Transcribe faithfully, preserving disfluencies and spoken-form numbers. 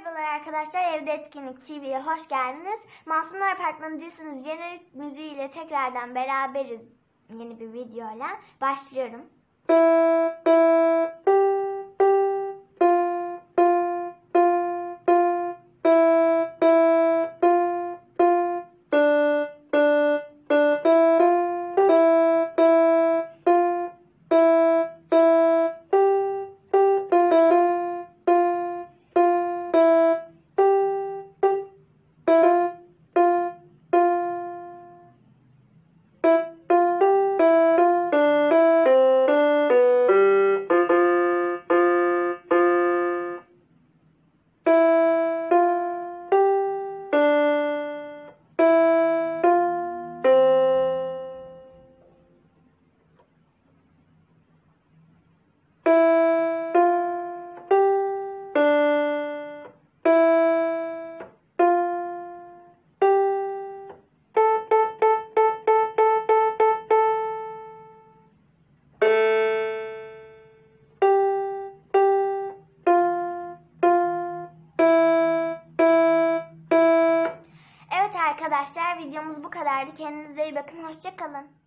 Merhabalar arkadaşlar, Evde Etkinlik T V'ye hoş geldiniz. Masumlar Apartmanı dizisinin jenerik müziğiyle tekrardan beraberiz. Yeni bir videoyla başlıyorum. Evet arkadaşlar, videomuz bu kadardı. Kendinize iyi bakın. Hoşça kalın.